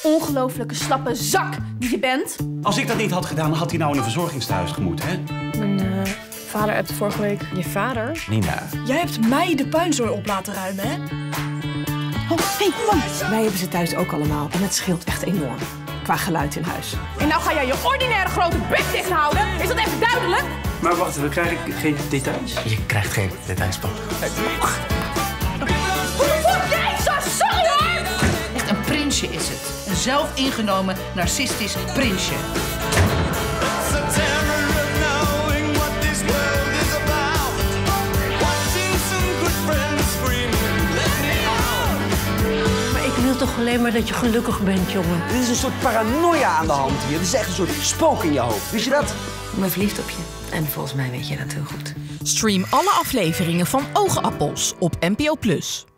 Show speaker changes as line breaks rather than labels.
ongelofelijke slappe zak die je bent.
Als ik dat niet had gedaan, had hij nou in een verzorgingstehuis gemoeten, hè?
Mijn vader appte vorige week. Je vader?
Nina.
Jij hebt mij de puinzooi op laten ruimen, hè?
Oh, hey, kom. Wij hebben ze thuis ook allemaal en het scheelt echt enorm. Qua geluid in huis.
En nou ga jij je ordinaire grote bek dicht houden? Is dat even duidelijk?
Maar wacht, we krijgen geen details?
Je krijgt geen details, pap.
Hoe voel jij zo? Sorry hoor!
Echt een prinsje is het. Een zelfingenomen, narcistisch prinsje.
Ik wil toch alleen maar dat je gelukkig bent, jongen.
Er is een soort paranoia aan de hand hier. Het is echt een soort spook in je hoofd. Wist je dat?
Ik ben verliefd op je. En volgens mij weet je dat heel goed.
Stream alle afleveringen van Oogappels op NPO+.